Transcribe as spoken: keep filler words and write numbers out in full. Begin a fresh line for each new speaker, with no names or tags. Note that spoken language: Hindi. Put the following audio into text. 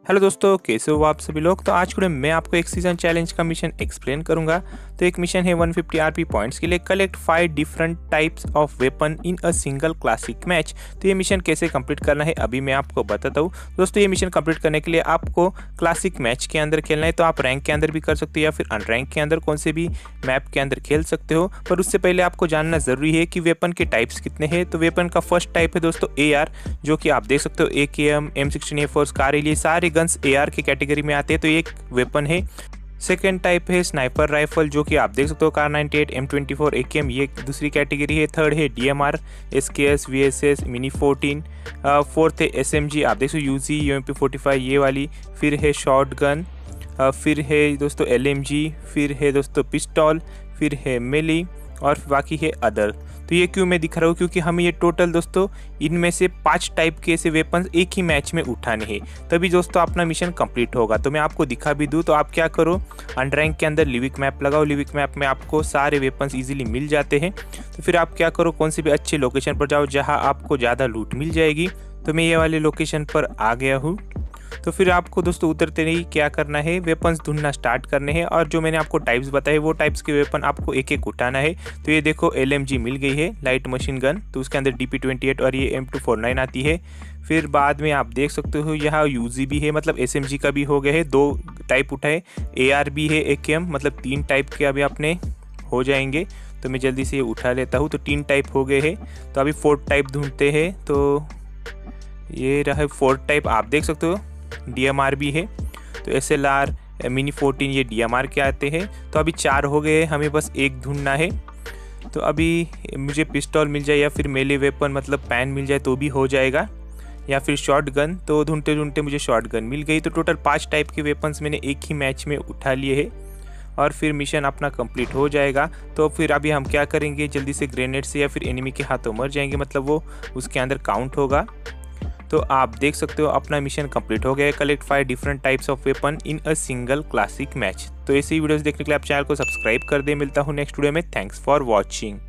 हेलो दोस्तों, कैसे हो आप सभी लोग। तो आज के मैं आपको एक सीजन चैलेंज का मिशन एक्सप्लेन करूंगा। तो एक मिशन है वन फिफ्टी आरपी पॉइंट्स के लिए collect five different types of weapon in a single classic match. तो ये मिशन कैसे कंप्लीट करना है अभी मैं आपको बताता हूँ। दोस्तों ये मिशन कंप्लीट करने के लिए आपको क्लासिक मैच के अंदर खेलना है। तो आप रैंक के अंदर भी कर सकते हो या फिर अनरैंक के अंदर कौन से भी मैप के अंदर खेल सकते हो। पर उससे पहले आपको जानना जरूरी है कि वेपन के टाइप्स कितने हैं। तो वेपन का फर्स्ट टाइप है दोस्तों ए आर, जो कि आप देख सकते हो A K M, M sixteen, A four, Kar, ये सारे गन्स ए आर की कैटेगरी में आते हैं। तो ये एक वेपन है। सेकेंड टाइप है स्नाइपर राइफल, जो कि आप देख सकते हो Kar ninety eight, M twenty four, A K M, ये दूसरी कैटेगरी है। थर्ड है D M R, S K S, V S S, mini fourteen. Fourth है एस एम जी, आप देख सकते हो U G, U M P forty five, ये वाली। फिर है शॉर्ट गन, फिर है दोस्तों एल एम जी, फिर है दोस्तों पिस्टल, फिर है मेली और बाकी है अदर। तो ये क्यों मैं दिख रहा हूँ, क्योंकि हमें ये टोटल दोस्तों इनमें से पांच टाइप के ऐसे वेपन्स एक ही मैच में उठाने हैं, तभी दोस्तों अपना मिशन कंप्लीट होगा। तो मैं आपको दिखा भी दूँ तो आप क्या करो, अनरैंक के अंदर लिविक मैप लगाओ। लिविक मैप में आपको सारे वेपन्स इजीली मिल जाते हैं। तो फिर आप क्या करो, कौन सी भी अच्छे लोकेशन पर जाओ जहाँ आपको ज़्यादा लूट मिल जाएगी। तो मैं ये वाले लोकेशन पर आ गया हूँ। तो फिर आपको दोस्तों उतरते ही क्या करना है, वेपन्स ढूंढना स्टार्ट करने हैं। और जो मैंने आपको टाइप्स बताए वो टाइप्स के वेपन आपको एक एक उठाना है। तो ये देखो एल एम जी मिल गई है, लाइट मशीन गन। तो उसके अंदर डी पी ट्वेंटी एट और ये एम टू फोर नाइन आती है। फिर बाद में आप देख सकते हो यहाँ यू जी भी है, मतलब एस एम जी का भी हो गया है। दो टाइप उठाए, ए आर भी है, ए के एम, मतलब तीन टाइप के अभी अपने हो जाएंगे। तो मैं जल्दी से ये उठा लेता हूँ। तो तीन टाइप हो गए हैं। तो अभी फोर्थ टाइप ढूंढते हैं। तो ये रहा फोर्थ टाइप, आप देख सकते हो डी एम आर भी है। तो S L R, mini fourteen, ये डी एम आर के आते हैं। तो अभी चार हो गए, हमें बस एक ढूंढना है। तो अभी मुझे पिस्टल मिल जाए या फिर मेले वेपन मतलब पैन मिल जाए तो भी हो जाएगा, या फिर शॉर्ट गन। तो ढूंढते ढूंढते मुझे शॉर्ट गन मिल गई। तो टोटल पाँच टाइप के वेपन्स मैंने एक ही मैच में उठा लिए हैं और फिर मिशन अपना कंप्लीट हो जाएगा। तो फिर अभी हम क्या करेंगे, जल्दी से ग्रेनेड से या फिर एनिमी के हाथों मर जाएंगे, मतलब वो उसके अंदर काउंट होगा। तो आप देख सकते हो अपना मिशन कंप्लीट हो गया, collect five different types of weapon in a single classic match. तो ऐसी वीडियोस देखने के लिए आप चैनल को सब्सक्राइब कर दे। मिलता हूँ नेक्स्ट वीडियो में। Thanks for watching.